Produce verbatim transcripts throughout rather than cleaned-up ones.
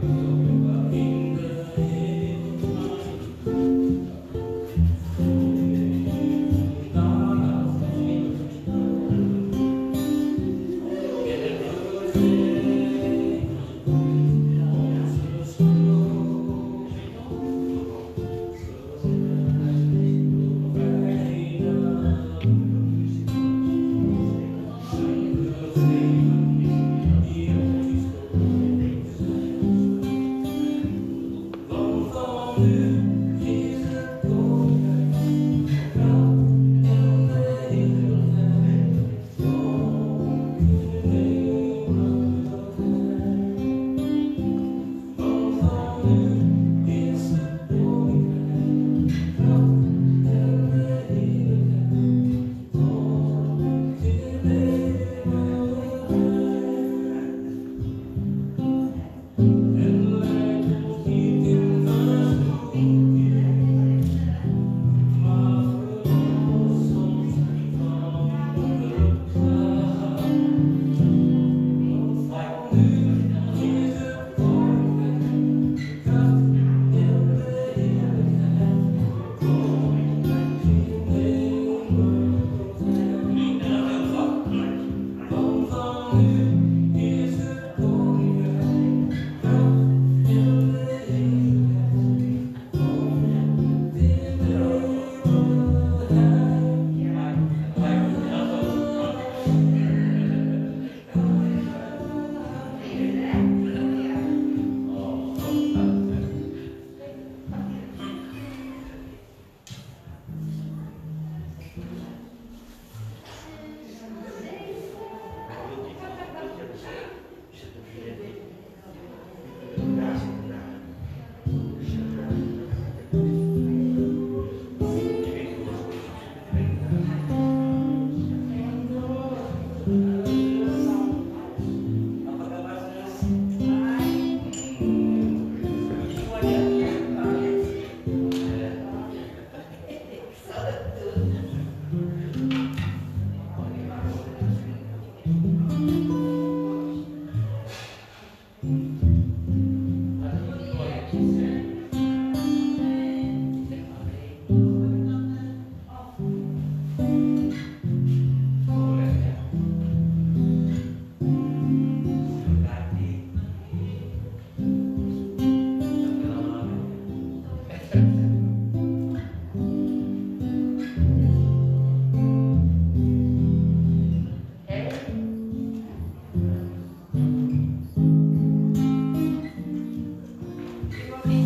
Thank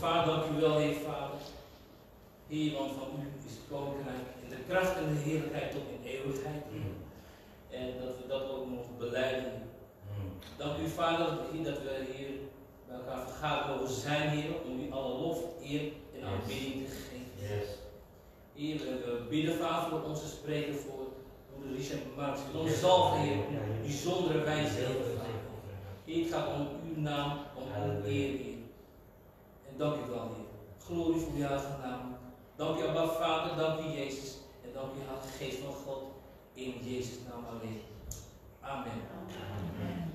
Vader, dank u wel, Heer Vader. Heer, want van u is het koninkrijk en de kracht en de heerlijkheid tot in eeuwigheid. Mm. En dat we dat ook mogen belijden. Mm. Dank u, Vader, dat we hier bij elkaar vergaderd mogen zijn, Heer, om u alle lof, eer en aanbidding te geven. Yes. Heer, we bidden, Vader, voor onze spreker, voor moeder Richard Marx, voor onze zalven, Heer, om bijzondere wijze, Heer. Heer, het gaat om uw naam, om uw eer, Heer. En dank u wel, Heer. Glorie voor uw heilige naam. Dank u, Abba, Vader, dank u, Jezus. En dank u, Heilige Geest van God, in Jezus' naam alleen. Amen. Amen.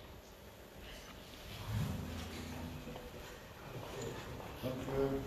Dank u wel.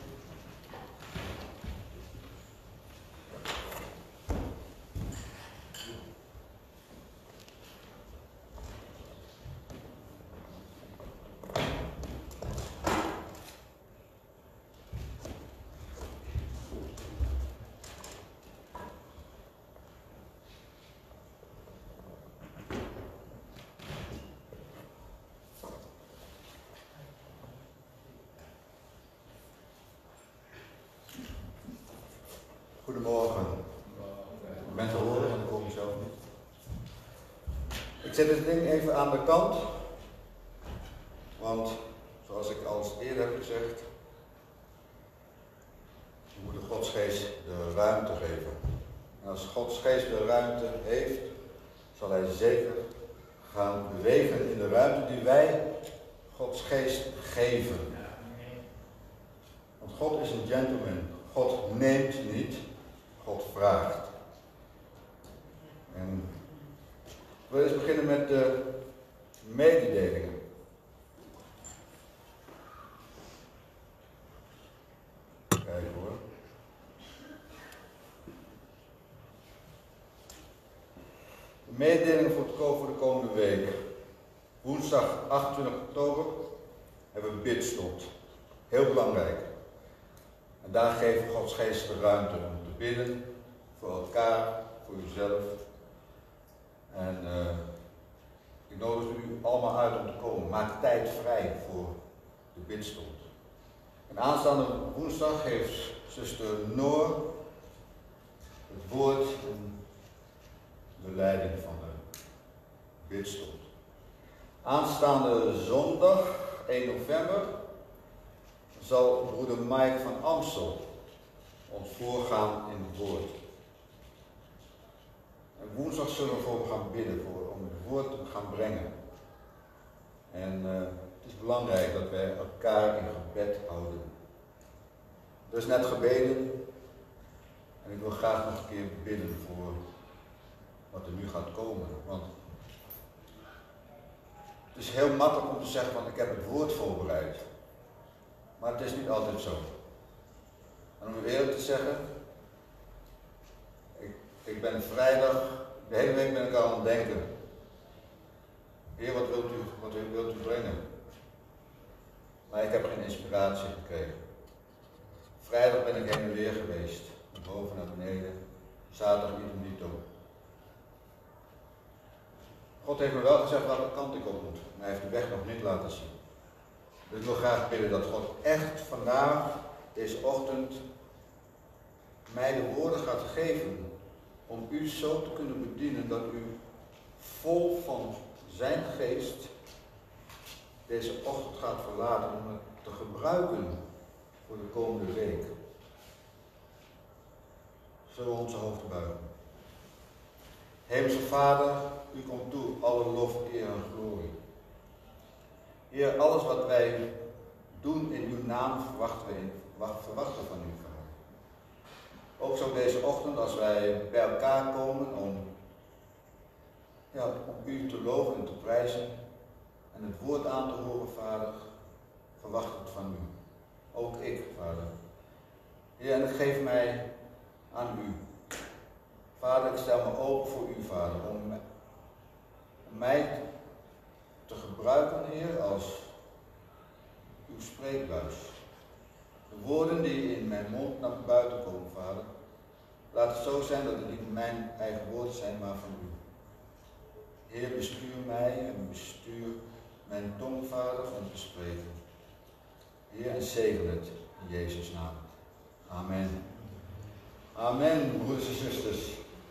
Goedemorgen. Ik ben te horen, want ik hoor mezelf niet. Ik zet het ding even aan de kant, want zoals ik al eerder heb gezegd, we moeten Gods geest de ruimte geven. En als Gods geest de ruimte heeft, zal hij zeker gaan bewegen in de ruimte die wij Gods geest geven. Want God is een gentleman. God neemt niet, God vraagt. En ik wil eens beginnen met de mededelingen. Kijk hoor. De mededelingen voor, het, voor de komende week. Woensdag achtentwintig oktober hebben we bidstond. Heel belangrijk. En daar geeft Gods geest de ruimte om te bidden, voor elkaar, voor uzelf. En uh, ik nodig u allemaal uit om te komen. Maak tijd vrij voor de bidstond. En aanstaande woensdag heeft zuster Noor het woord en de leiding van de bidstond. Aanstaande zondag, één november, zal broeder Mike van Amstel ons voorgaan in het woord. En woensdag zullen we voor hem gaan bidden, voor, om het woord te gaan brengen. En uh, het is belangrijk dat wij elkaar in gebed houden. Er is net gebeden en ik wil graag nog een keer bidden voor wat er nu gaat komen. Want het is heel makkelijk om te zeggen, want ik heb het woord voorbereid. Maar het is niet altijd zo. En om u eerlijk te zeggen, ik, ik ben vrijdag, de hele week ben ik al aan het denken. Heer, wat wilt u, wat wilt u brengen? Maar ik heb geen inspiratie gekregen. Vrijdag ben ik heen en weer geweest, van boven naar beneden, zaterdag idem dito. God heeft me wel gezegd welke kant ik op moet, maar hij heeft de weg nog niet laten zien. Dus ik wil graag bidden dat God echt vandaag, deze ochtend, mij de woorden gaat geven om u zo te kunnen bedienen dat u vol van zijn geest deze ochtend gaat verlaten om het te gebruiken voor de komende week. Zullen we onze hoofden buigen. Hemelse Vader, u komt toe alle lof, eer en glorie. Heer, alles wat wij doen in uw naam verwachten we, in, verwachten van u, Vader. Ook zo deze ochtend als wij bij elkaar komen om, ja, om u te loven en te prijzen en het woord aan te horen, Vader, verwacht het van u. Ook ik, Vader. Heer, en geef mij aan u. Vader, ik stel me open voor u, Vader, om, om mij te gebruiken, Heer, als uw spreekbuis. De woorden die in mijn mond naar buiten komen, Vader, laat het zo zijn dat het niet mijn eigen woorden zijn, maar van u. Heer, bestuur mij en bestuur mijn tong, Vader, om te spreken. Heer, en zegen het in Jezus' naam. Amen. Amen, broeders en zusters.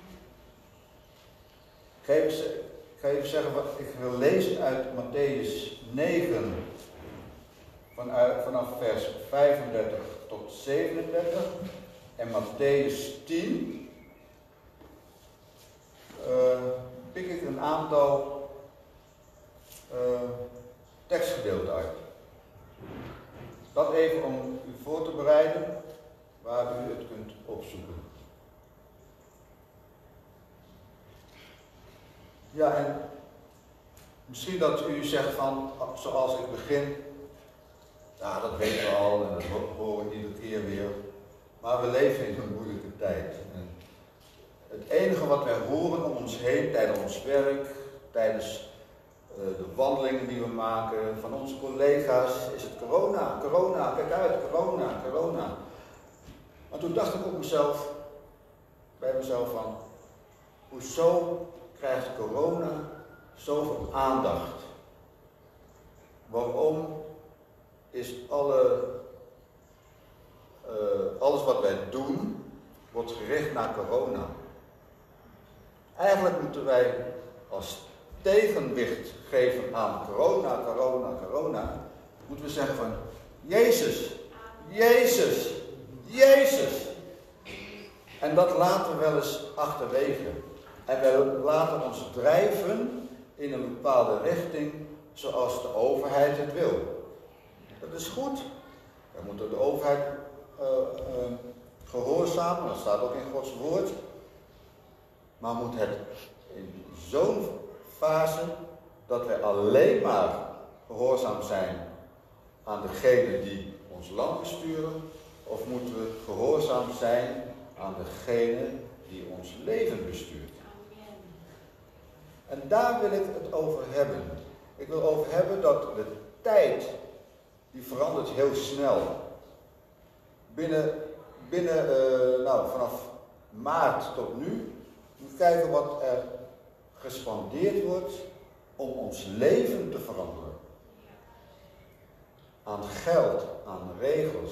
Ik ga even, ik ga even zeggen wat ik wil lezen uit Mattheüs negen, vanuit, vanaf vers vijfendertig tot zevenendertig, en Mattheüs tien. Uh, pik ik een aantal uh, tekstgedeelten uit. Dat even om u voor te bereiden, waar u het kunt opzoeken. Ja, en misschien dat u zegt van, zoals ik begin, ja, dat weten we al en dat horen we iedere keer weer. Maar we leven in een moeilijke tijd. En het enige wat wij horen om ons heen, tijdens ons werk, tijdens uh, de wandelingen die we maken, van onze collega's, is het corona, corona, kijk uit, corona, corona. Maar toen dacht ik op mezelf, bij mezelf van, hoezo krijgt corona zoveel aandacht? Waarom is alle, uh, alles wat wij doen, wordt gericht naar corona? Eigenlijk moeten wij als tegenwicht geven aan corona, corona, corona, moeten we zeggen van, Jezus, Jezus, Jezus. En dat laten we wel eens achterwege. En wij laten ons drijven in een bepaalde richting zoals de overheid het wil. Dat is goed. We moeten de overheid uh, uh, gehoorzamen, dat staat ook in Gods woord. Maar moet het in zo'n fase dat wij alleen maar gehoorzaam zijn aan degene die ons land besturen, of moeten we gehoorzaam zijn aan degene die ons leven bestuurt? En daar wil ik het over hebben. Ik wil over hebben dat de tijd, die verandert heel snel. Binnen, binnen uh, nou, vanaf maart tot nu, moet kijken wat er gespandeerd wordt om ons leven te veranderen. Aan geld, aan regels,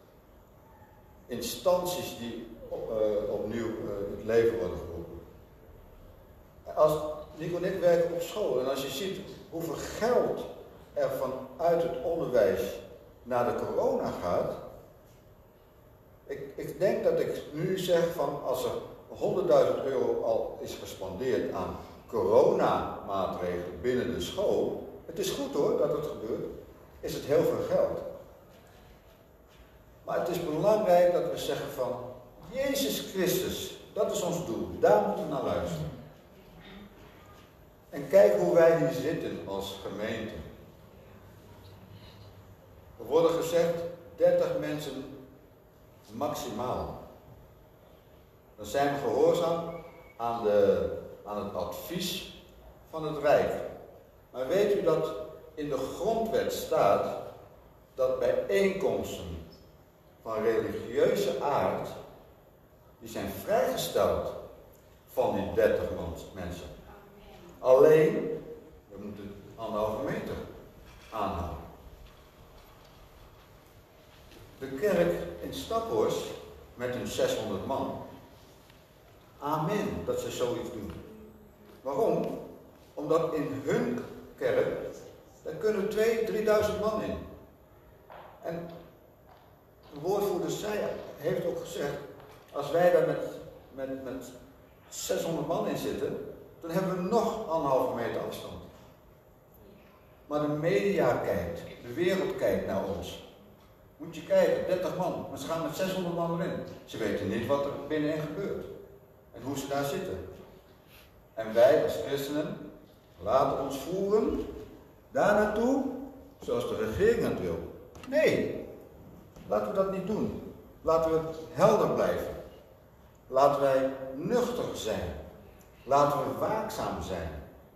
instanties die op, uh, opnieuw uh, in het leven worden geroepen. Als Nico en ik werken op school en als je ziet hoeveel geld er vanuit het onderwijs naar de corona gaat. Ik, ik denk dat ik nu zeg van als er honderdduizend euro al is gespandeerd aan coronamaatregelen binnen de school. Het is goed hoor dat het gebeurt. Is het heel veel geld. Maar het is belangrijk dat we zeggen van Jezus Christus, dat is ons doel. Daar moeten we naar luisteren. En kijk hoe wij hier zitten als gemeente. Er worden gezegd dertig mensen maximaal. Dan zijn we gehoorzaam aan, de, aan het advies van het Rijk. Maar weet u dat in de grondwet staat dat bijeenkomsten van religieuze aard, die zijn vrijgesteld van die dertig mensen. Alleen, we moeten anderhalve meter aanhouden. De kerk in Staphorst met hun zeshonderd man. Amen, dat ze zoiets doen. Waarom? Omdat in hun kerk, daar kunnen tweeduizend, drieduizend man in. En de woordvoerder zei, heeft ook gezegd, als wij daar met, met, met zeshonderd man in zitten, dan hebben we nog anderhalve meter afstand. Maar de media kijkt, de wereld kijkt naar ons. Moet je kijken, dertig man, maar ze gaan met zeshonderd man erin. Ze weten niet wat er binnenin gebeurt. En hoe ze daar zitten. En wij als christenen laten ons voeren daar naartoe zoals de regering het wil. Nee, laten we dat niet doen. Laten we helder blijven. Laten wij nuchter zijn. Laten we waakzaam zijn.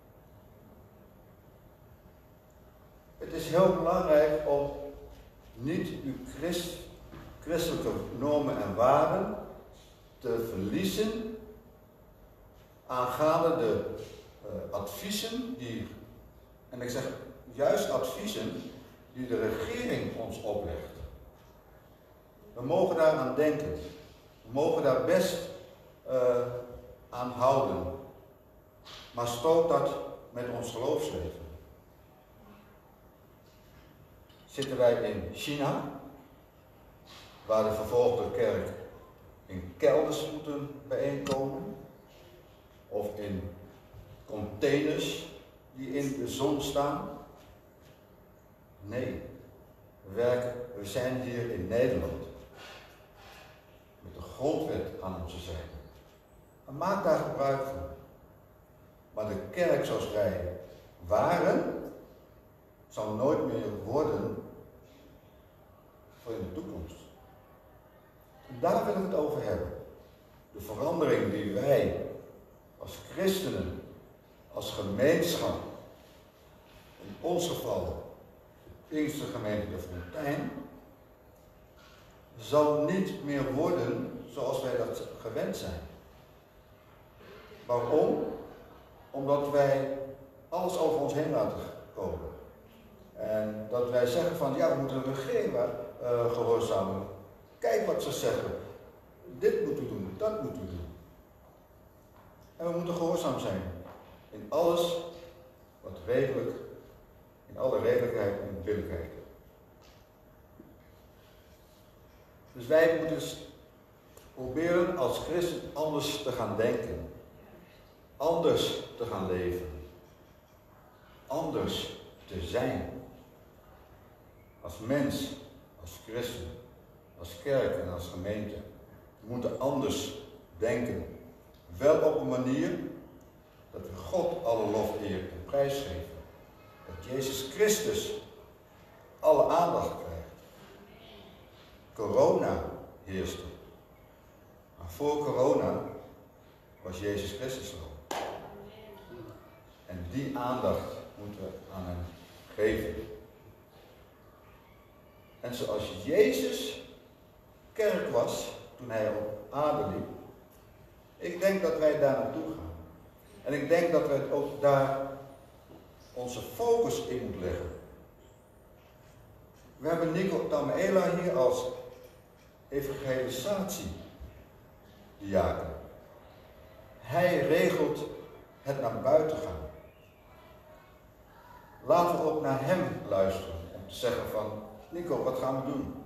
Het is heel belangrijk om niet uw christ, christelijke normen en waarden te verliezen aangaande de uh, adviezen die, en ik zeg juist adviezen, die de regering ons oplegt. We mogen daar aan denken. We mogen daar best uh, aan houden. Maar stoot dat met ons geloofsleven? Zitten wij in China, waar de vervolgde kerk in kelders moeten bijeenkomen? Of in containers die in de zon staan? Nee, we, werken, we zijn hier in Nederland. Met de grondwet aan onze zijde. En maak daar gebruik van. Maar de kerk zoals wij waren, zal nooit meer worden voor in de toekomst. En daar wil ik het over hebben. De verandering die wij als christenen, als gemeenschap, in ons geval de Pinkstergemeente de Fontijn, zal niet meer worden zoals wij dat gewend zijn. Waarom? Omdat wij alles over ons heen laten komen. En dat wij zeggen van, ja, we moeten de regering uh, gehoorzamen. Kijk wat ze zeggen. Dit moeten we doen, dat moeten we doen. En we moeten gehoorzaam zijn. In alles wat redelijk, in alle redelijkheid en billijkheid. Dus wij moeten proberen als christen anders te gaan denken. Anders te gaan leven. Anders te zijn. Als mens, als christen, als kerk en als gemeente. We moeten anders denken. Wel op een manier dat we God alle lof, eer en prijs geven. Dat Jezus Christus alle aandacht krijgt. Corona heerste. Maar voor corona was Jezus Christus al. En die aandacht moeten we aan hem geven. En zoals Jezus kerk was toen hij op aarde liep, ik denk dat wij daar naartoe gaan. En ik denk dat we ook daar onze focus in moeten leggen. We hebben Nico Tamaela hier als evangelisatiediaken. Hij regelt het naar buiten gaan. Laten we ook naar hem luisteren om te zeggen van, Nico, wat gaan we doen?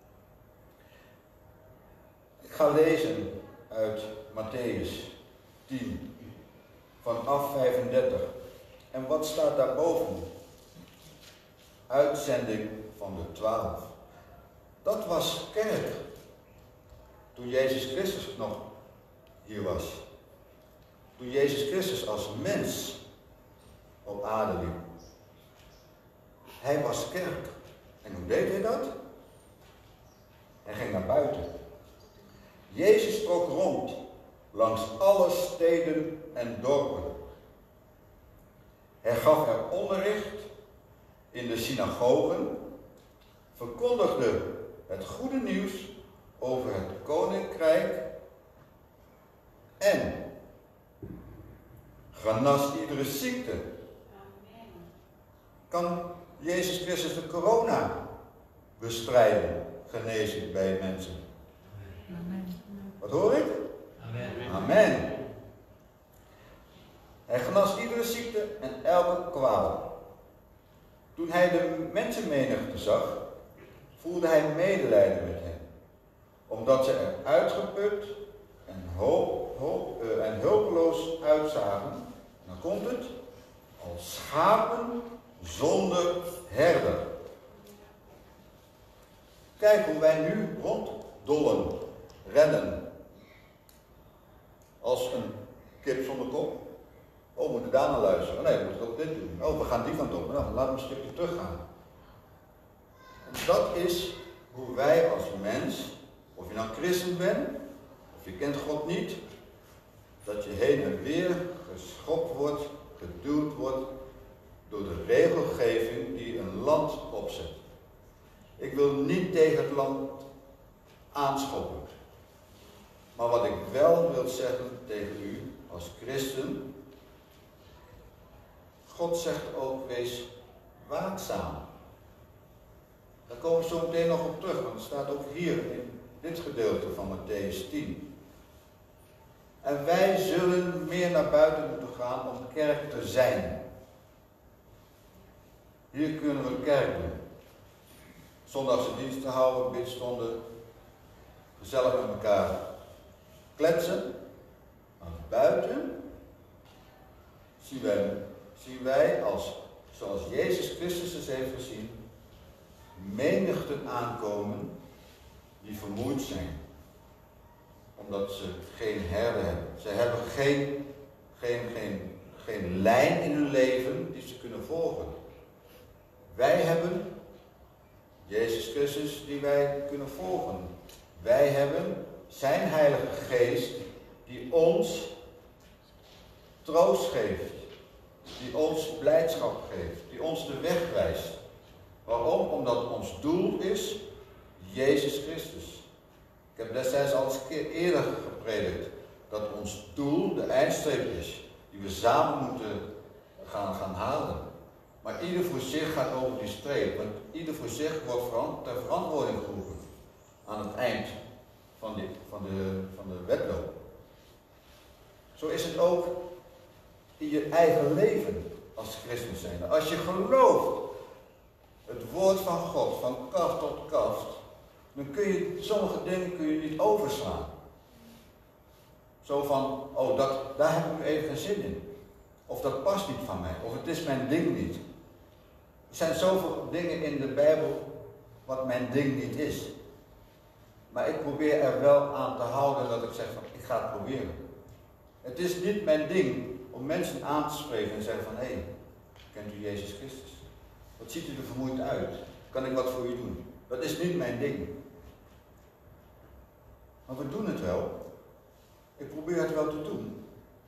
Ik ga lezen uit Mattheüs tien, vanaf vijfendertig. En wat staat daarboven? Uitzending van de twaalf. Dat was kerk. Toen Jezus Christus nog hier was. Toen Jezus Christus als mens op aarde liep. Hij was kerk. En hoe deed hij dat? Hij ging naar buiten. Jezus trok rond langs alle steden en dorpen. Hij gaf er onderricht in de synagogen, verkondigde het goede nieuws over het koninkrijk en genas iedere ziekte. Kan Jezus Christus de corona bestrijden, genezen bij mensen? Amen. Wat hoor ik? Amen. Amen. Hij genas iedere ziekte en elke kwaal. Toen hij de mensenmenigte zag, voelde hij medelijden met hen, omdat ze er uitgeput en, hoop, hoop, uh, en hulpeloos uitzagen. En dan komt het, als schapen zonder herder. Kijk hoe wij nu ronddollen, rennen, als een kip zonder kop. Oh, we moeten daar naar luisteren. Nee, we moeten ook dit doen. Oh, we gaan die kant op. Nou, laten we een stukje teruggaan. En dat is hoe wij als mens, of je nou christen bent, of je kent God niet, dat je heen en weer geschopt wordt, geduwd wordt door de regelgeving die een land opzet. Ik wil niet tegen het land aanschoppen. Maar wat ik wel wil zeggen tegen u als christen, God zegt ook, wees waakzaam. Daar komen we zo meteen nog op terug, want het staat ook hier in dit gedeelte van Mattheüs tien. En wij zullen meer naar buiten moeten gaan om kerk te zijn. Hier kunnen we kerk doen. Zondagse diensten houden, bidstonden, gezellig met elkaar kletsen. Maar buiten zien wij, zien wij als, zoals Jezus Christus het heeft gezien, menigten aankomen die vermoeid zijn. Omdat ze geen herder hebben. Ze hebben geen, geen, geen, geen lijn in hun leven die ze kunnen volgen. Wij hebben Jezus Christus die wij kunnen volgen. Wij hebben zijn Heilige Geest die ons troost geeft. Die ons blijdschap geeft. Die ons de weg wijst. Waarom? Omdat ons doel is Jezus Christus. Ik heb destijds al eens een keer eerder gepredikt dat ons doel de eindstreep is. Die we samen moeten gaan, gaan halen. Maar ieder voor zich gaat over die streep. Want ieder voor zich wordt verant- ter verantwoording geroepen. Aan het eind van, die, van, de, van de wedloop. Zo is het ook in je eigen leven als christen zijn. Als je gelooft het woord van God, van kaft tot kaft, dan kun je sommige dingen kun je niet overslaan. Zo van, oh, dat, daar heb ik nu even geen zin in. Of dat past niet van mij. Of het is mijn ding niet. Er zijn zoveel dingen in de Bijbel wat mijn ding niet is. Maar ik probeer er wel aan te houden dat ik zeg van, ik ga het proberen. Het is niet mijn ding om mensen aan te spreken en zeggen van, hé, hey, kent u Jezus Christus? Wat ziet u er vermoeid uit? Kan ik wat voor u doen? Dat is niet mijn ding. Maar we doen het wel. Ik probeer het wel te doen.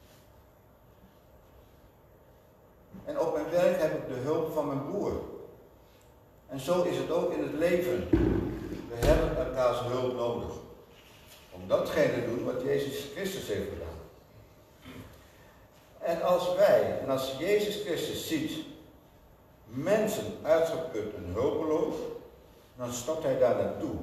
En op mijn werk heb ik de hulp van mijn broer. En zo is het ook in het leven. We hebben elkaars hulp nodig. Om datgene te doen wat Jezus Christus heeft gedaan. En als wij, en als Jezus Christus ziet, mensen uitgeput en hulpeloos, dan stapt hij daar naartoe.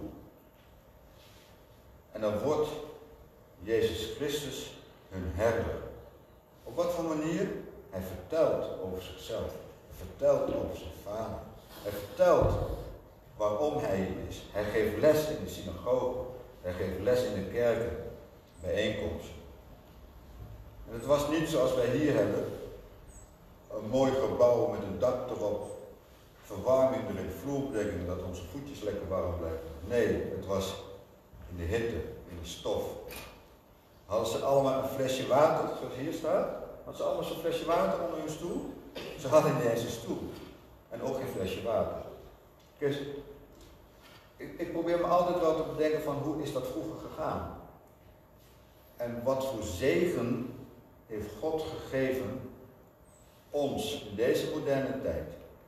En dan wordt Jezus Christus hun herder. Op wat voor manier? Hij vertelt over zichzelf. Hij vertelt over zijn vader. Hij vertelt waarom hij hier is. Hij geeft les in de synagoge. Hij geeft les in de kerken, bijeenkomsten. En het was niet zoals wij hier hebben. Een mooi gebouw met een dak erop. Verwarming erin, vloerbedekking, dat onze voetjes lekker warm blijven. Nee, het was in de hitte, in de stof. Hadden ze allemaal een flesje water, zoals hier staat? Hadden ze allemaal zo'n flesje water onder hun stoel? Ze hadden niet eens een stoel. En ook geen flesje water. Dus, ik, ik probeer me altijd wel te bedenken van hoe is dat vroeger gegaan? En wat voor zegen heeft God gegeven ons in deze moderne tijd?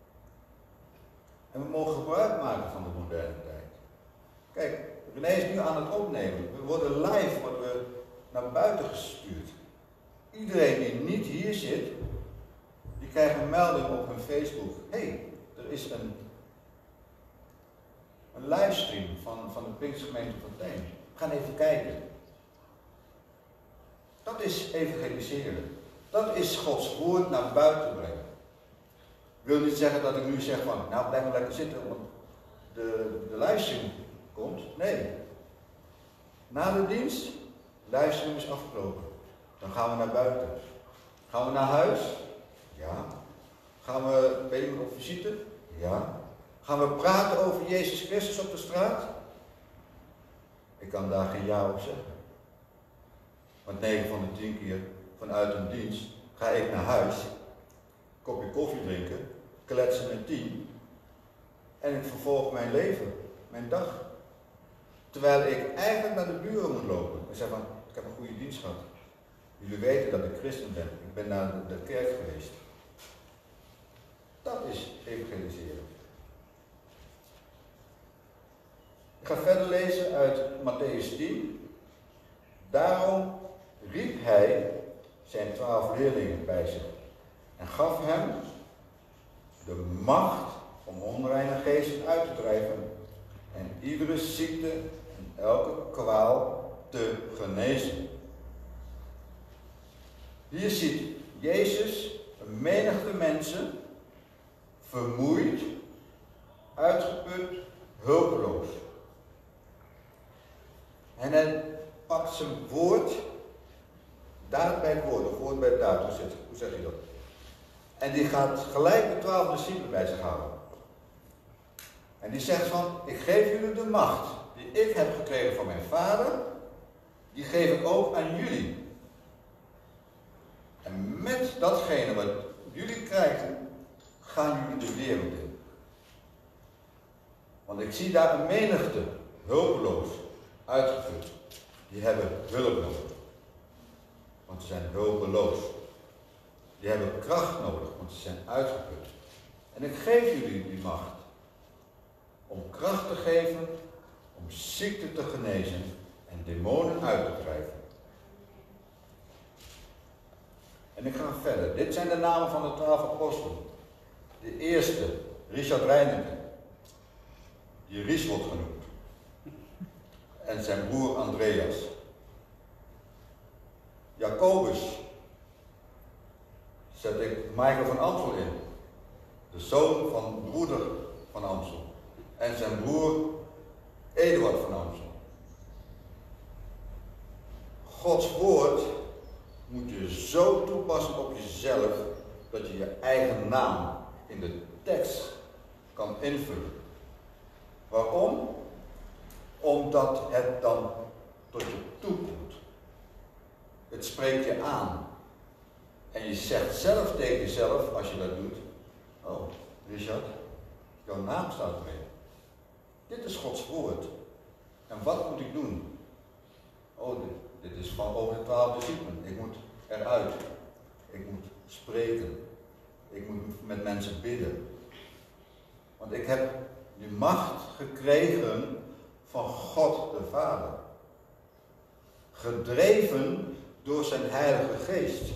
En we mogen gebruik maken van de moderne tijd. Kijk, René is nu aan het opnemen. We worden live worden we naar buiten gestuurd. Iedereen die niet hier zit, die krijgt een melding op hun Facebook. Hé, hey, er is een, een livestream van, van de Pinkstergemeente van Teen. We gaan even kijken. Dat is evangeliseren. Dat is Gods woord naar buiten brengen. Ik wil niet zeggen dat ik nu zeg van, nou blijf maar lekker zitten, want de, de livestream komt. Nee. Na de dienst, de livestream is afgelopen. Dan gaan we naar buiten. Gaan we naar huis? Ja. Gaan we bij iemand op visite? Ja. Gaan we praten over Jezus Christus op de straat? Ik kan daar geen ja op zeggen. Want negen van de tien keer vanuit een dienst ga ik naar huis, kopje koffie drinken, kletsen met tien en ik vervolg mijn leven, mijn dag. Terwijl ik eigenlijk naar de buren moet lopen en zeg van, ik heb een goede dienst gehad. Jullie weten dat ik christen ben, ik ben naar de, de kerk geweest. Dat is evangeliseren. Ik ga verder lezen uit Mattheüs tien. Daarom riep hij zijn twaalf leerlingen bij zich en gaf hem de macht om onreine geesten uit te drijven en iedere ziekte en elke kwaal te genezen. Hier ziet Jezus een menigte mensen vermoeid, uitgeput, hulpeloos. En hij pakt zijn woord, daad bij het woord, of woord bij het daad, hoe zegt, hoe zegt hij dat? En die gaat gelijk de twaalf discipelen bij zich halen. En die zegt van, ik geef jullie de macht die ik heb gekregen van mijn vader, die geef ik ook aan jullie. En met datgene wat jullie krijgen, gaan jullie de wereld in. Want ik zie daar een menigte, hulpeloos, uitgeput. Die hebben hulp nodig. Want ze zijn hulpeloos. Die hebben kracht nodig, want ze zijn uitgeput. En ik geef jullie die macht. Om kracht te geven, om ziekte te genezen en demonen uit te drijven. En ik ga verder. Dit zijn de namen van de twaalf apostelen. De eerste, Richard Reineke. Die Ries wordt genoemd. En zijn broer Andreas. Jacobus. Zet ik Michael van Amstel in. De zoon van broeder van Amstel. En zijn broer Eduard van Amstel. Gods woord moet je zo toepassen op jezelf dat je je eigen naam in de tekst kan invullen. Waarom? Omdat het dan tot je toe komt. Het spreekt je aan. En je zegt zelf tegen jezelf, als je dat doet, oh, Richard, jouw naam staat erin. Dit is Gods woord. En wat moet ik doen? Oh, dit, dit is van over de twaalf discipelen. Ik moet eruit. Ik moet spreken. Ik moet met mensen bidden. Want ik heb die macht gekregen van God de Vader. Gedreven door zijn Heilige Geest.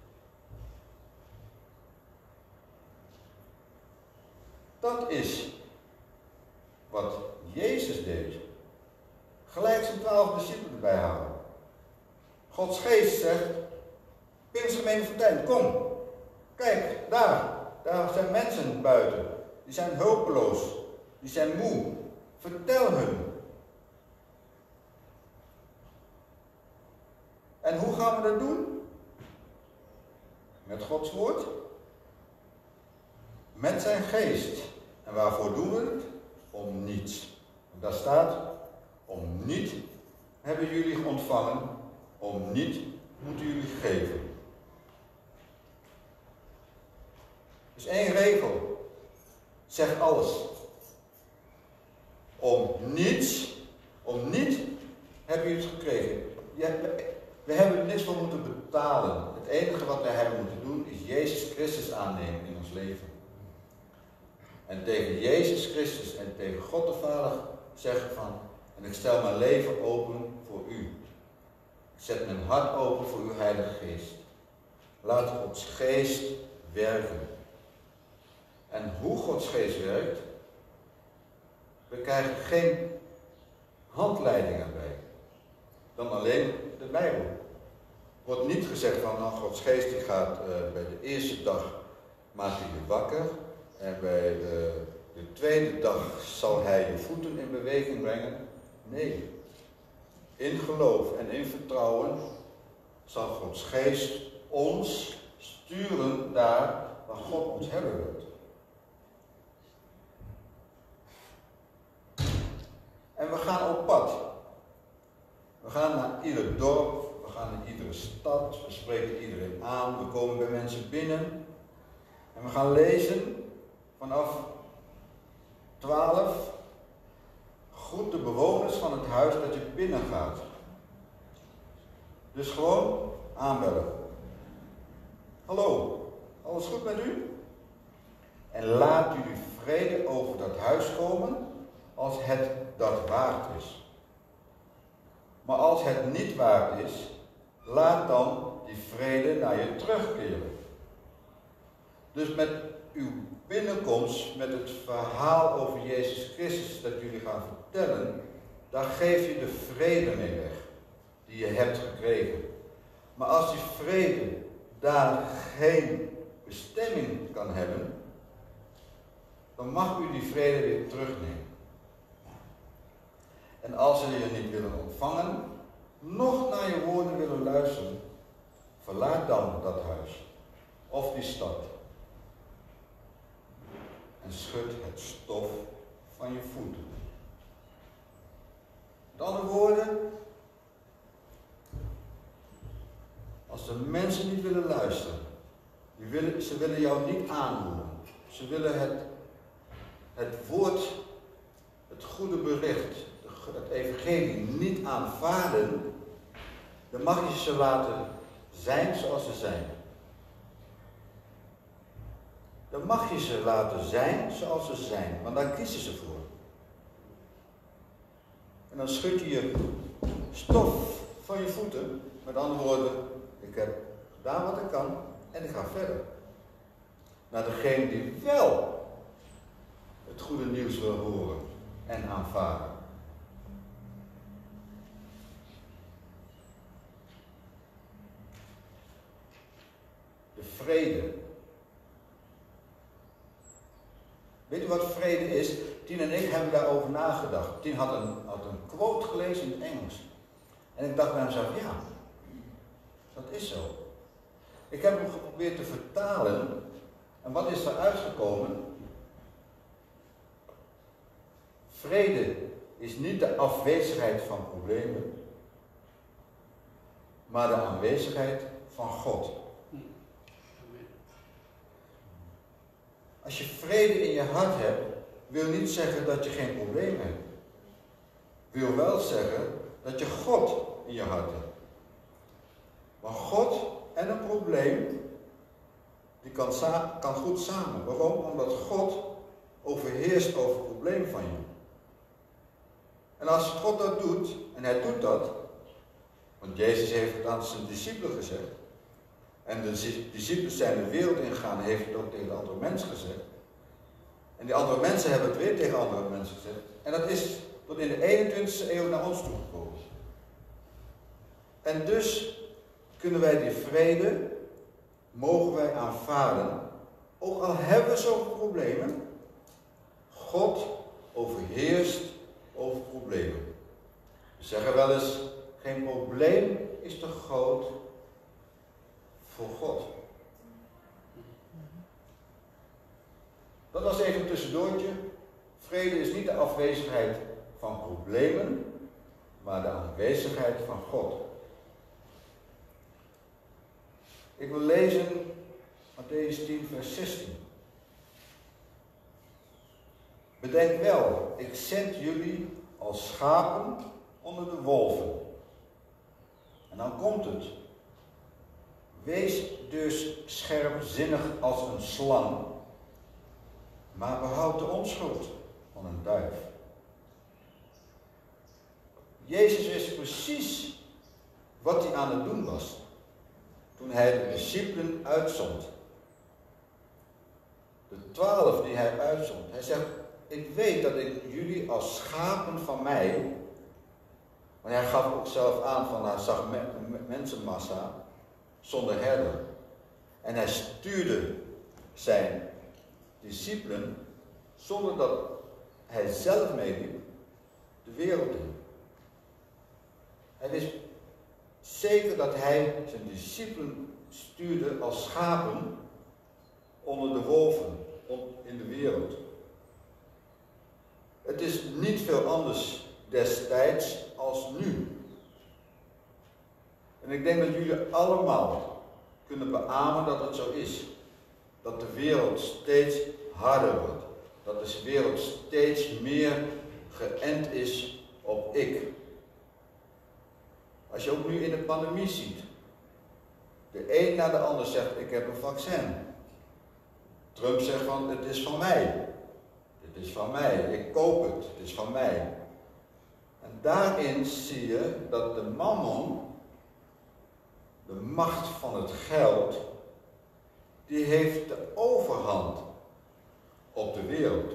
Dat is wat Jezus deed. Gelijk zijn twaalf discipelen erbij halen. Gods Geest zegt, Pinsgemeente Fontein, kom. Kijk, daar. Daar zijn mensen buiten. Die zijn hulpeloos. Die zijn moe. Vertel hun. En hoe gaan we dat doen? Met Gods woord. Met zijn geest. En waarvoor doen we het? Om niets. En daar staat, om niet hebben jullie ontvangen, om niet moeten jullie geven. Dus één regel. Zegt alles. Om niets, om niet hebben jullie het gekregen. We hebben er niks voor moeten betalen. Het enige wat wij hebben moeten doen is Jezus Christus aannemen in ons leven. En tegen Jezus Christus en tegen God de Vader zeggen van, en ik stel mijn leven open voor u. Ik zet mijn hart open voor uw Heilige Geest. Laat Gods Geest werken. En hoe Gods Geest werkt, we krijgen geen handleidingen bij. Dan alleen de Bijbel. Er wordt niet gezegd van, nou, Gods Geest die gaat uh, bij de eerste dag maakt hij je wakker. En bij de, de tweede dag zal hij je voeten in beweging brengen. Nee. In geloof en in vertrouwen zal Gods Geest ons sturen daar waar God ons hebben wil. En we gaan op pad. We gaan naar ieder dorp, we gaan naar iedere stad, we spreken iedereen aan, we komen bij mensen binnen. En we gaan lezen vanaf twaalf, groet de bewoners van het huis dat je binnen gaat. Dus gewoon aanbellen. Hallo, alles goed met u? En laat jullie vrede over dat huis komen als het dat waard is. Maar als het niet waard is, laat dan die vrede naar je terugkeren. Dus met uw binnenkomst met het verhaal over Jezus Christus dat jullie gaan vertellen, daar geef je de vrede mee weg die je hebt gekregen. Maar als die vrede daar geen bestemming kan hebben, dan mag u die vrede weer terugnemen. En als ze je niet willen ontvangen, noch naar je woorden willen luisteren, verlaat dan dat huis of die stad en schud het stof van je voeten. Met andere woorden, als de mensen niet willen luisteren, die willen, ze willen jou niet aanhoren, ze willen het, het woord, het goede bericht, het evangelie niet aanvaarden, dan mag je ze laten zijn zoals ze zijn. Dan mag je ze laten zijn zoals ze zijn, want daar kiezen ze voor. En dan schud je je stof van je voeten, met andere woorden, ik heb gedaan wat ik kan en ik ga verder. Naar degene die wel het goede nieuws wil horen en aanvaarden. De vrede. Weet u wat vrede is? Tien en ik hebben daarover nagedacht. Tien had een, had een quote gelezen in het Engels. En ik dacht bij mezelf, ja, dat is zo. Ik heb hem geprobeerd te vertalen. En wat is er uitgekomen? Vrede is niet de afwezigheid van problemen, maar de aanwezigheid van God. Als je vrede in je hart hebt, wil niet zeggen dat je geen probleem hebt. Wil wel zeggen dat je God in je hart hebt. Maar God en een probleem, die kan, kan goed samen. Waarom? Omdat God overheerst over het probleem van je. En als God dat doet, en hij doet dat, want Jezus heeft het aan zijn discipelen gezegd, en de discipelen zijn de wereld ingegaan, heeft het ook tegen de andere mensen gezegd. En die andere mensen hebben het weer tegen andere mensen gezegd. En dat is tot in de eenentwintigste eeuw naar ons toegekomen. En dus kunnen wij die vrede, mogen wij aanvaarden, ook al hebben we zoveel problemen. God overheerst over problemen. We zeggen wel eens, geen probleem is te groot voor God. Dat was even een tussendoortje. Vrede is niet de afwezigheid van problemen, maar de aanwezigheid van God. Ik wil lezen Mattheüs tien vers zestien. Bedenk wel, ik zend jullie als schapen onder de wolven. En dan komt het. Wees dus scherpzinnig als een slang, maar behoud de onschuld van een duif. Jezus wist precies wat hij aan het doen was toen hij de discipelen uitzond. De twaalf die hij uitzond. Hij zegt, ik weet dat ik jullie als schapen van mij, want hij gaf ook zelf aan van hij zag mensenmassa zonder herder. En hij stuurde zijn discipelen, zonder dat hij zelf meeliep, de wereld in. Hij wist zeker dat hij zijn discipelen stuurde als schapen onder de wolven in de wereld. Het is niet veel anders destijds als nu. En ik denk dat jullie allemaal kunnen beamen dat het zo is. Dat de wereld steeds harder wordt. Dat de wereld steeds meer geënt is op ik. Als je ook nu in de pandemie ziet. De een na de ander zegt, ik heb een vaccin. Trump zegt van, het is van mij. Het is van mij, ik koop het, het is van mij. En daarin zie je dat de mammon, de macht van het geld, die heeft de overhand op de wereld.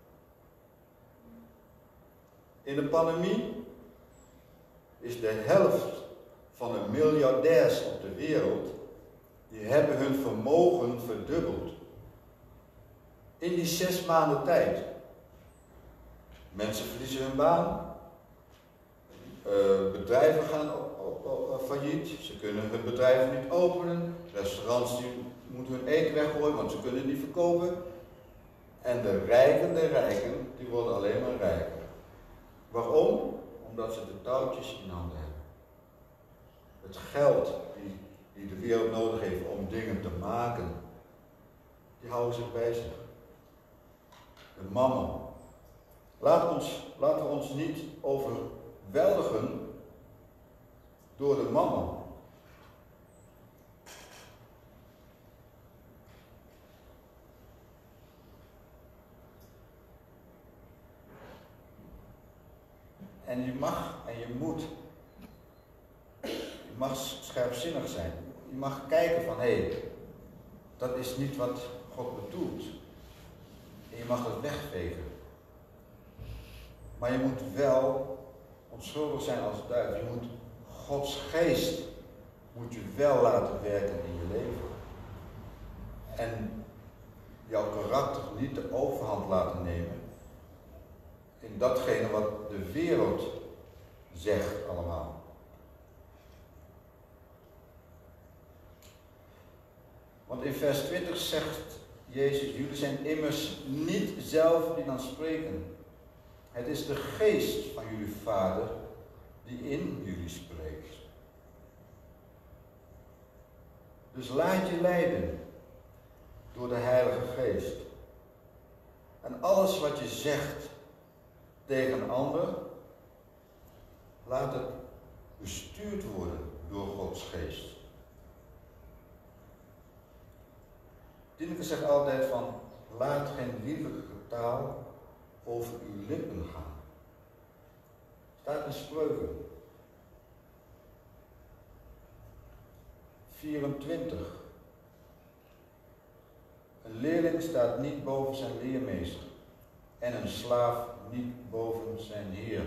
In de pandemie is de helft van de miljardairs op de wereld, die hebben hun vermogen verdubbeld. In die zes maanden tijd. Mensen verliezen hun baan, uh, bedrijven gaan op, op, op, failliet, ze kunnen hun bedrijven niet openen, restaurants die moeten hun eten weggooien, want ze kunnen het niet verkopen. En de rijken, de rijken, die worden alleen maar rijker. Waarom? Omdat ze de touwtjes in handen hebben. Het geld die, die de wereld nodig heeft om dingen te maken, die houden zich bij zich. De mammon. Laat ons, laten we ons niet overweldigen door de mammon. En je mag en je moet, je mag scherpzinnig zijn. Je mag kijken van, hé, hey, dat is niet wat God bedoelt. En je mag het wegvegen. Maar je moet wel onschuldig zijn als duif. Je moet Gods geest moet je wel laten werken in je leven. En jouw karakter niet de overhand laten nemen in datgene wat de wereld zegt allemaal. Want in vers twintig zegt Jezus, jullie zijn immers niet zelf die dan spreken. Het is de geest van jullie Vader die in jullie spreekt. Dus laat je leiden door de Heilige Geest. En alles wat je zegt tegen een ander, laat het bestuurd worden door Gods geest. Tineke zegt altijd van, laat geen lieflijke taal over uw lippen gaan. Staat in Spreuken vierentwintig. Een leerling staat niet boven zijn leermeester en een slaaf niet boven zijn heer.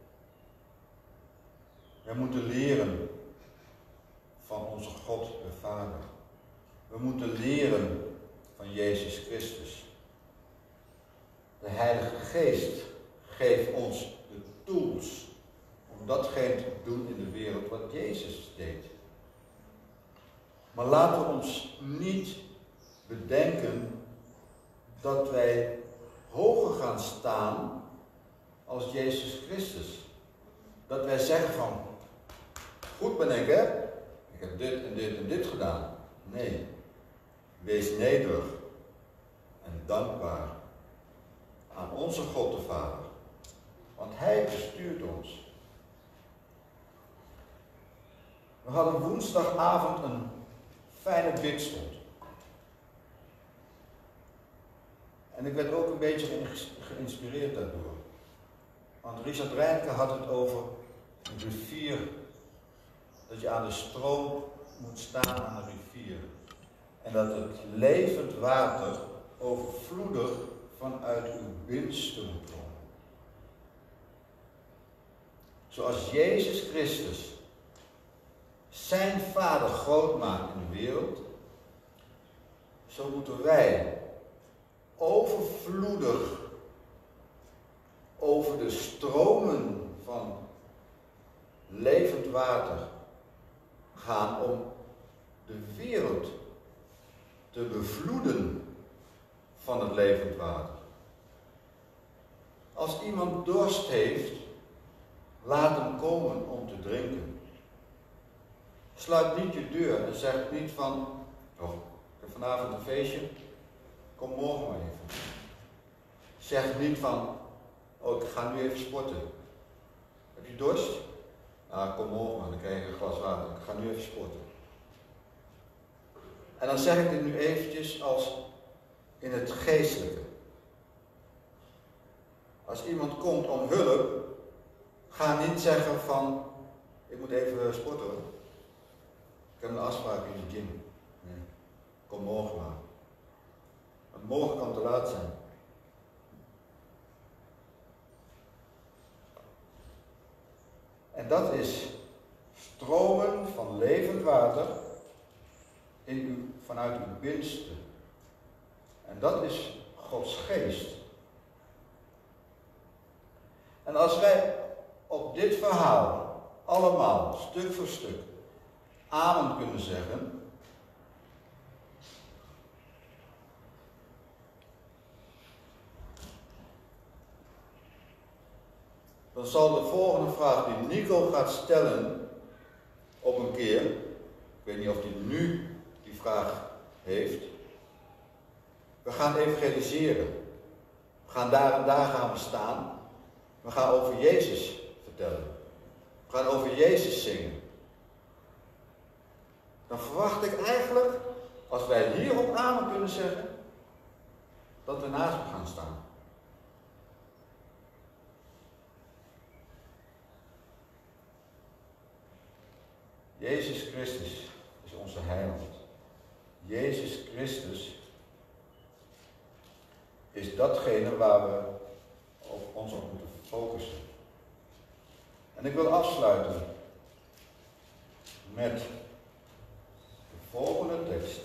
We moeten leren van onze God de Vader. We moeten leren van Jezus Christus. De Heilige Geest geeft ons de tools om datgene te doen in de wereld wat Jezus deed. Maar laten we ons niet bedenken dat wij hoger gaan staan als Jezus Christus. Dat wij zeggen van, goed ben ik hè, ik heb dit en dit en dit gedaan. Nee, wees nederig en dankbaar aan onze God de Vader. Want Hij bestuurt ons. We hadden woensdagavond een fijne bidstond. En ik werd ook een beetje geïnspireerd daardoor. Want Richard Reinke had het over een rivier. Dat je aan de stroom moet staan aan de rivier. En dat het levend water overvloedig vanuit uw binnenste moet komen. Zoals Jezus Christus zijn Vader groot maakt in de wereld, zo moeten wij overvloedig over de stromen van levend water gaan om de wereld te bevloeden van het levend water. Als iemand dorst heeft, laat hem komen om te drinken. Sluit niet je deur en zeg niet van, oh, ik heb vanavond een feestje, kom morgen maar even. Zeg niet van, oh, ik ga nu even sporten. Heb je dorst? Nou, kom morgen maar, dan krijg je een glas water. Ik ga nu even sporten. En dan zeg ik dit nu eventjes als in het geestelijke. Als iemand komt om hulp, ga niet zeggen van, ik moet even sporten. Ik heb een afspraak in de gym. Nee, kom morgen maar. Want morgen kan het te laat zijn. dat is stromen van levend water in u, vanuit uw binnenste. En dat is Gods geest. En als wij op dit verhaal allemaal, stuk voor stuk, amen kunnen zeggen, dan zal de volgende vraag die Nico gaat stellen op een keer, ik weet niet of hij nu die vraag heeft, we gaan evangeliseren. We gaan daar en daar gaan we staan. We gaan over Jezus vertellen. We gaan over Jezus zingen. Dan verwacht ik eigenlijk, als wij hierop amen kunnen zeggen, dat we naast hem gaan staan. Jezus Christus is onze heiland. Jezus Christus is datgene waar we op ons op moeten focussen. En ik wil afsluiten met de volgende tekst.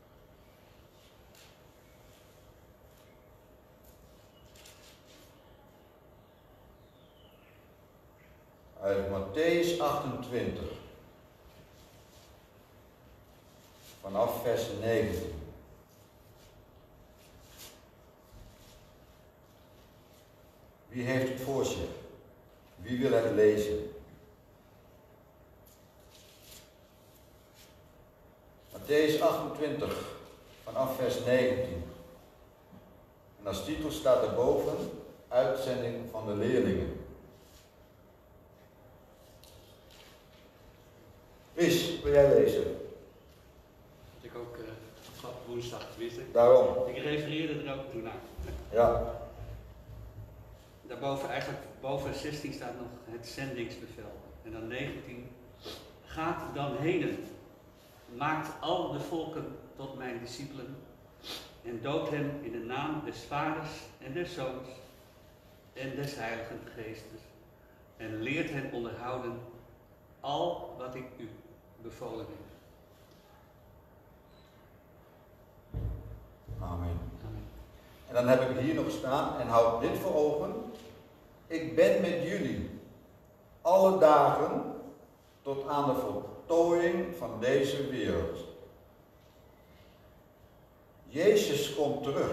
Uit Mattheüs achtentwintig. Vanaf vers negentien. Wie heeft het voor zich? Wie wil het lezen? Mattheüs achtentwintig, vanaf vers negentien. En als titel staat erboven, uitzending van de leerlingen. Ries, wil jij lezen? Ik ook uh, van woensdag wist ik. Daarom. Ik refereerde er ook toen naar. Ja. Daarboven, eigenlijk boven zestien staat nog het zendingsbevel. En dan negentien. Gaat dan henen. Maakt al de volken tot mijn discipelen. En doopt hen in de naam des Vaders en des Zoons en des Heiligen Geestes. En leert hen onderhouden al wat ik u bevolen heb. Amen. En dan heb ik hier nog staan en houd dit voor ogen. Ik ben met jullie alle dagen tot aan de voltooiing van deze wereld. Jezus komt terug.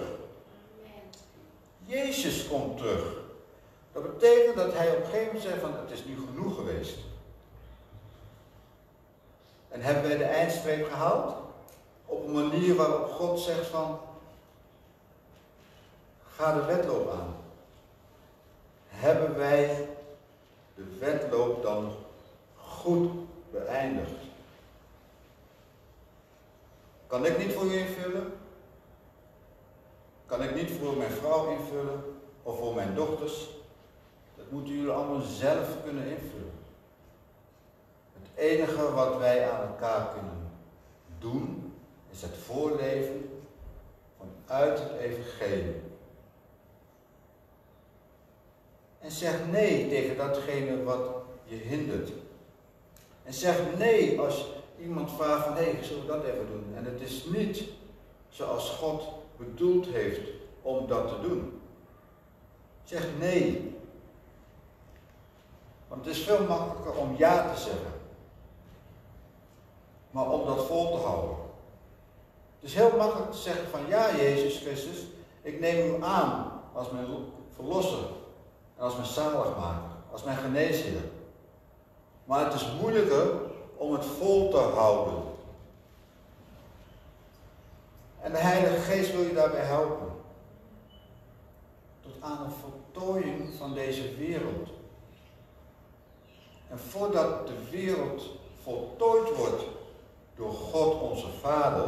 Jezus komt terug. Dat betekent dat hij op een gegeven moment zegt van het is nu genoeg geweest. En hebben wij de eindstreep gehaald? Op een manier waarop God zegt van ga de wedloop aan. Hebben wij de wedloop dan goed beëindigd? Kan ik niet voor u invullen? Kan ik niet voor mijn vrouw invullen? Of voor mijn dochters? Dat moeten jullie allemaal zelf kunnen invullen. Het enige wat wij aan elkaar kunnen doen, is het voorleven vanuit het evangelie. En zeg nee tegen datgene wat je hindert. En zeg nee als iemand vraagt van hé, hey, zullen we dat even doen? En het is niet zoals God bedoeld heeft om dat te doen. Zeg nee. Want het is veel makkelijker om ja te zeggen. Maar om dat vol te houden. Het is heel makkelijk te zeggen van ja, Jezus Christus, ik neem u aan als mijn verlosser. En als mijn zaligmaker, als mijn geneesheer. Maar het is moeilijker om het vol te houden. En de Heilige Geest wil je daarbij helpen. Tot aan de voltooiing van deze wereld. En voordat de wereld voltooid wordt door God onze Vader,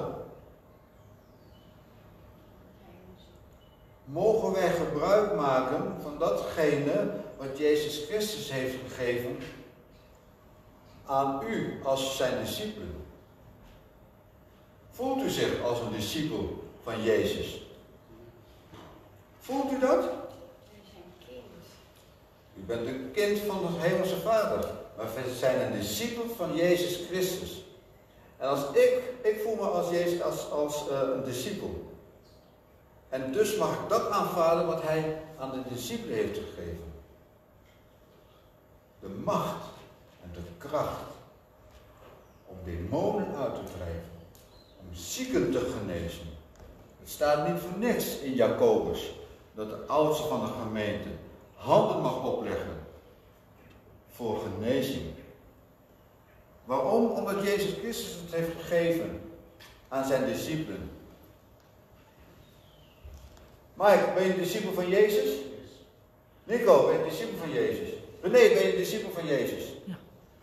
mogen wij gebruik maken van datgene wat Jezus Christus heeft gegeven aan u als zijn discipelen. Voelt u zich als een discipel van Jezus? Voelt u dat? U bent een kind van de Hemelse Vader. maar we zijn een discipel van Jezus Christus. En als ik, ik voel me als, Jezus, als, als uh, een discipel. En dus mag ik dat aanvaarden wat hij aan de discipelen heeft gegeven. De macht en de kracht om demonen uit te drijven. Om zieken te genezen. Het staat niet voor niks in Jacobus dat de oudste van de gemeente handen mag opleggen voor genezing. Waarom? Omdat Jezus Christus het heeft gegeven aan zijn discipelen. Mike, ben je een discipel van Jezus? Nico, ben je een discipel van Jezus? René, ben je een discipel van Jezus? Ja.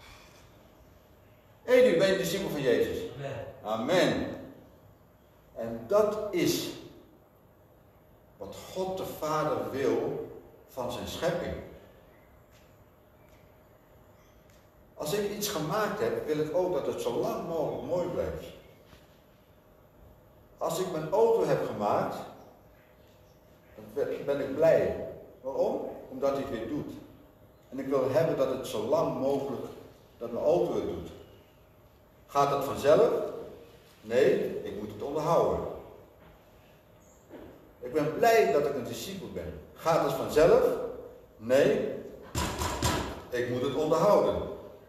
Edu, ben je een discipel van Jezus? Amen. Amen. En dat is wat God de Vader wil van zijn schepping. Als ik iets gemaakt heb, wil ik ook dat het zo lang mogelijk mooi blijft. Als ik mijn auto heb gemaakt, dan ben ik blij. Waarom? Omdat hij het weer doet. En ik wil hebben dat het zo lang mogelijk, dat mijn auto het doet. Gaat dat vanzelf? Nee, ik moet het onderhouden. Ik ben blij dat ik een discipel ben. Gaat het vanzelf? Nee, ik moet het onderhouden.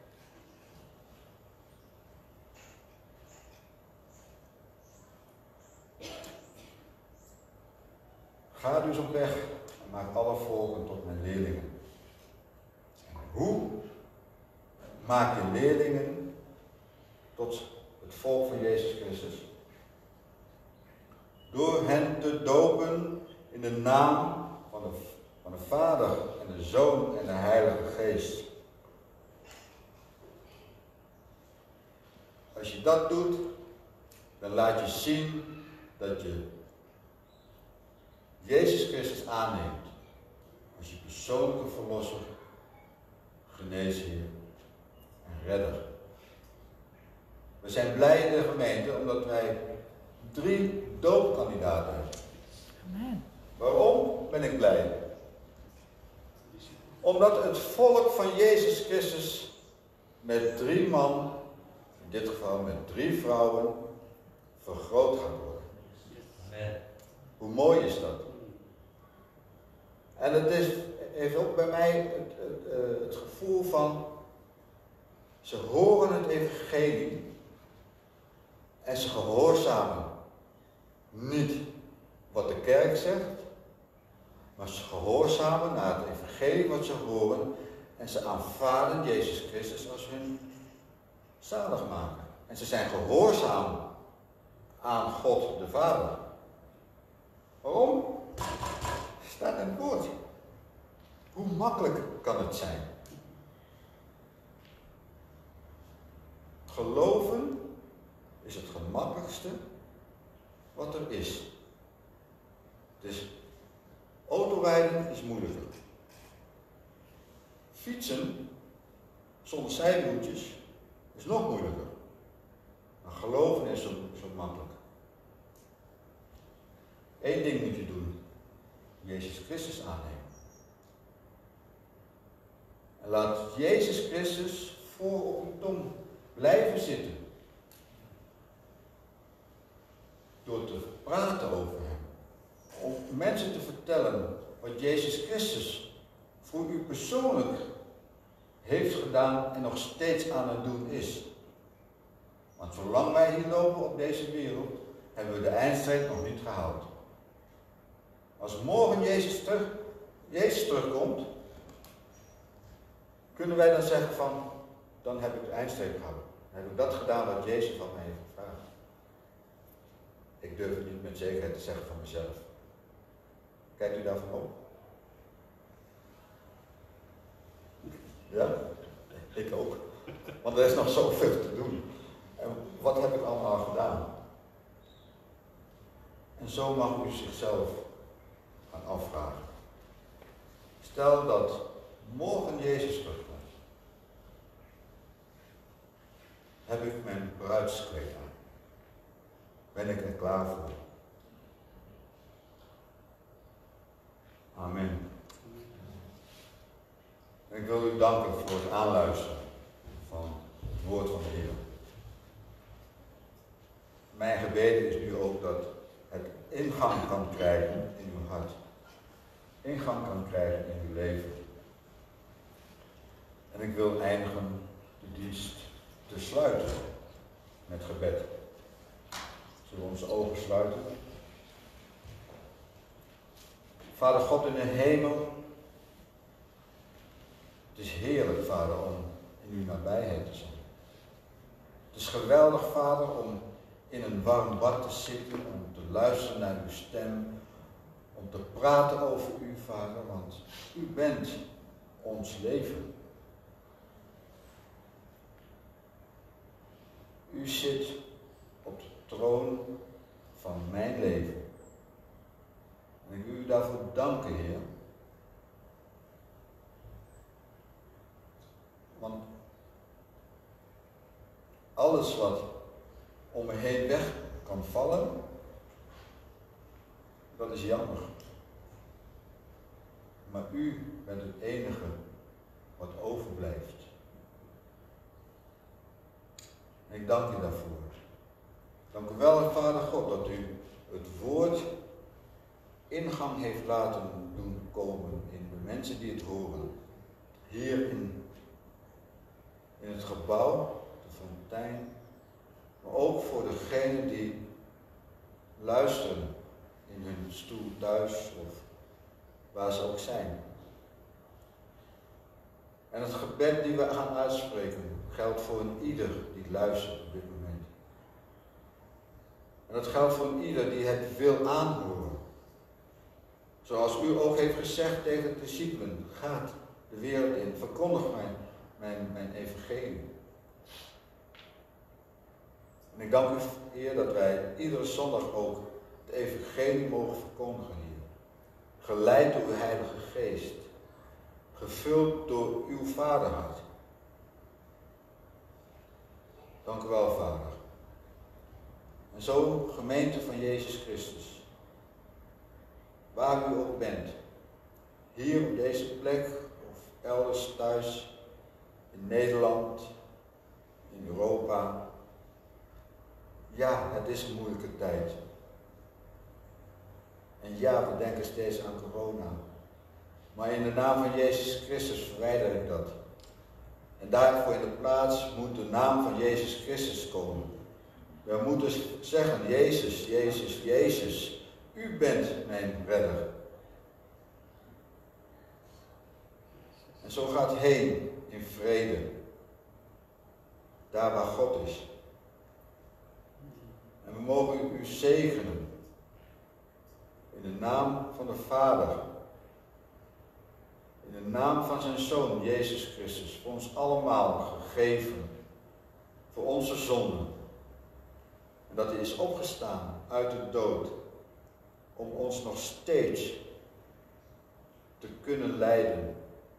Ga dus op weg en maak alle volken tot mijn leerlingen. En hoe maak je leerlingen tot het volk van Jezus Christus? Door hen te dopen in de naam van de, van de Vader en de Zoon en de Heilige Geest. Als je dat doet, dan laat je zien dat je Jezus Christus aanneemt als je persoonlijke verlosser, geneesheer en redder. We zijn blij in de gemeente omdat wij drie doopkandidaten hebben. Amen. Waarom ben ik blij? Omdat het volk van Jezus Christus met drie man, in dit geval met drie vrouwen, vergroot gaat worden. Amen. Hoe mooi is dat? En het is, heeft ook bij mij het, het, het gevoel van, ze horen het evangelie en ze gehoorzamen niet wat de kerk zegt, maar ze gehoorzamen naar het evangelie wat ze horen en ze aanvaarden Jezus Christus als hun zaligmaker. En ze zijn gehoorzaam aan God de Vader. Waarom? Staat in het woord. Hoe makkelijk kan het zijn? Geloven is het gemakkelijkste wat er is. Dus autorijden is moeilijker. Fietsen zonder zijwieltjes is nog moeilijker. Maar geloven is zo, zo makkelijk. Eén ding moet je doen. Jezus Christus aannemen. En laat Jezus Christus voor op je tong blijven zitten. Door te praten over hem. Om mensen te vertellen wat Jezus Christus voor u persoonlijk heeft gedaan en nog steeds aan het doen is. Want zolang wij hier lopen op deze wereld, hebben we de eindstrijd nog niet gehaald. Als morgen Jezus, terug, Jezus terugkomt, kunnen wij dan zeggen van, dan heb ik de eindstreep gehouden. Dan heb ik dat gedaan wat Jezus van mij heeft gevraagd. Ik durf het niet met zekerheid te zeggen van mezelf. Kijkt u daarvan op? Ja? Ik ook. Want er is nog zoveel te doen. En wat heb ik allemaal gedaan? En zo mag u zichzelf gaan afvragen. Stel dat morgen Jezus terugkomt. Heb ik mijn bruidskleed aan? Ben ik er klaar voor? Amen. En ik wil u danken voor het aanluisteren. woord van de Heer. Mijn gebeden is nu ook dat het ingang kan krijgen in uw hart. Ingang kan krijgen in uw leven. En ik wil eindigen de dienst te sluiten met gebed. Zullen we onze ogen sluiten? Vader God in de hemel, het is heerlijk, Vader, om in uw nabijheid te zijn. Het is geweldig, Vader, om in een warm bad te zitten, om te luisteren naar uw stem, om te praten over u, Vader, want u bent ons leven. U zit op de troon van mijn leven. En ik wil u daarvoor danken, Heer. Want alles wat om me heen weg kan vallen, dat is jammer. Maar u bent het enige wat overblijft. En ik dank u daarvoor. Dank u wel, Vader God, dat u het woord ingang heeft laten doen komen in de mensen die het horen. Hier in, in het gebouw, de fontein, maar ook voor degenen die luisteren in hun stoel thuis of waar ze ook zijn. En het gebed die we gaan uitspreken geldt voor een ieder die luistert op dit moment. En dat geldt voor een ieder die het wil aanhoren. Zoals u ook heeft gezegd tegen de discipelen, gaat de wereld in, verkondig mijn, mijn, mijn evangelie. En ik dank u, Heer, dat wij iedere zondag ook het evangelie mogen verkondigen, Heer. Geleid door uw Heilige Geest. Gevuld door uw vaderhart. Dank u wel, Vader. En zo, gemeente van Jezus Christus, waar u ook bent, hier op deze plek of elders thuis, in Nederland, in Europa. Ja, het is een moeilijke tijd. En ja, we denken steeds aan corona. Maar in de naam van Jezus Christus verwijder ik dat. En daarvoor in de plaats moet de naam van Jezus Christus komen. We moeten zeggen, Jezus, Jezus, Jezus, u bent mijn redder. En zo gaat heen in vrede. Daar waar God is. En we mogen u zegenen. In de naam van de Vader. In de naam van zijn Zoon, Jezus Christus, voor ons allemaal gegeven, voor onze zonden. En dat hij is opgestaan uit de dood, om ons nog steeds te kunnen leiden.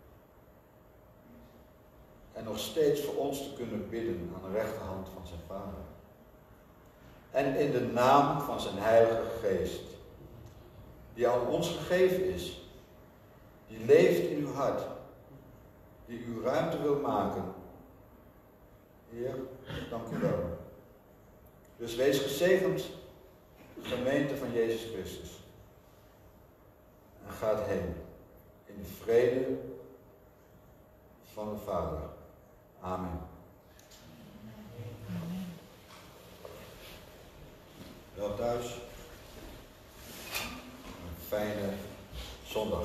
En nog steeds voor ons te kunnen bidden aan de rechterhand van zijn Vader. En in de naam van zijn Heilige Geest, die aan ons gegeven is, die leeft in uw hart, die u ruimte wil maken. Heer, dank u wel. Dus wees gezegend, gemeente van Jezus Christus. En gaat heen in de vrede van de Vader. Amen. Wel thuis. Een fijne zondag.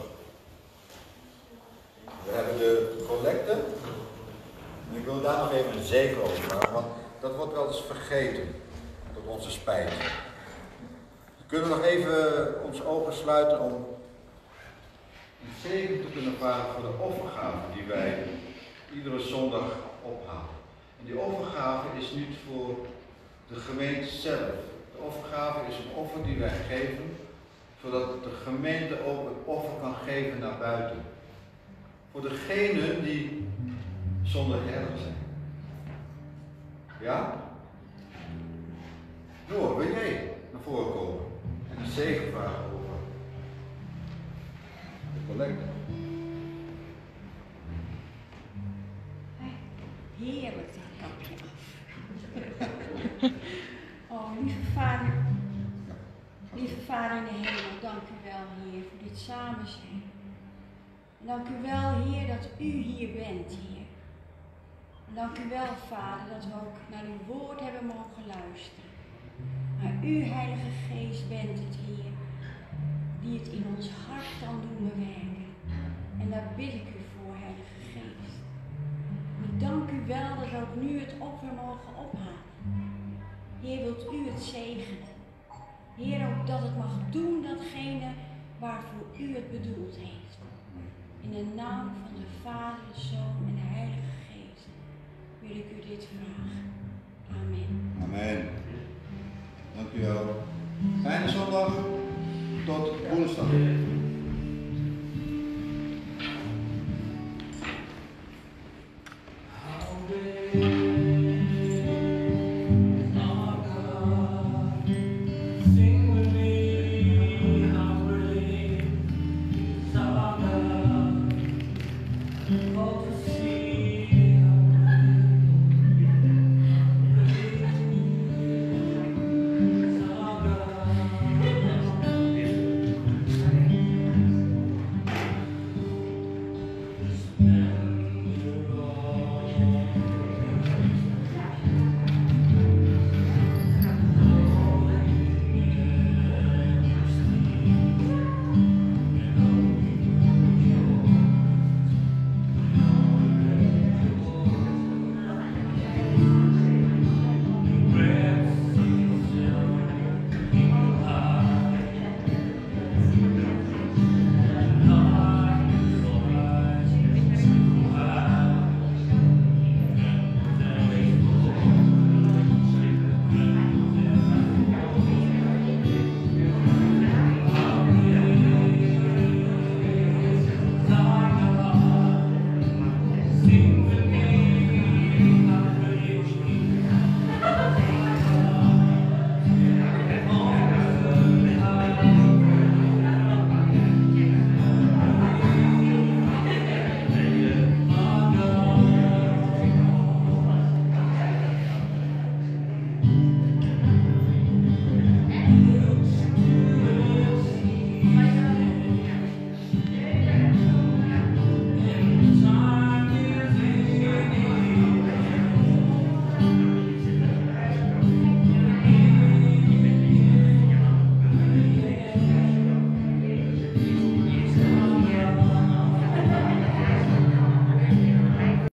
We hebben de collecte. En ik wil daar nog even een zegen over vragen, want dat wordt wel eens vergeten. Tot onze spijt. We kunnen nog even onze ogen sluiten om een zegen te kunnen vragen voor de offergave die wij iedere zondag ophalen. En die offergave is niet voor de gemeente zelf. De offergave is een offer die wij geven, zodat de gemeente ook het offer kan geven naar buiten. Voor degenen die zonder herder zijn. Ja? Noor, wil jij naar voren komen en een zegen vragen over de collecte? Heerlijk dit kampje. Vader in de hemel, dank u wel, Heer, voor dit samen zijn. En dank u wel, Heer, dat u hier bent, Heer. En dank u wel, Vader, dat we ook naar uw woord hebben mogen luisteren. Maar u, Heilige Geest, bent het, Heer, die het in ons hart kan doen bewerken. En daar bid ik u voor, Heilige Geest. En ik dank u wel dat we ook nu het offer mogen ophalen. Heer, wilt u het zegenen? Heer, ook dat het mag doen datgene waarvoor u het bedoeld heeft. In de naam van de Vader, de Zoon en de Heilige Geest wil ik u dit vragen. Amen. Amen. Dank u wel. Fijne zondag. Tot woensdag.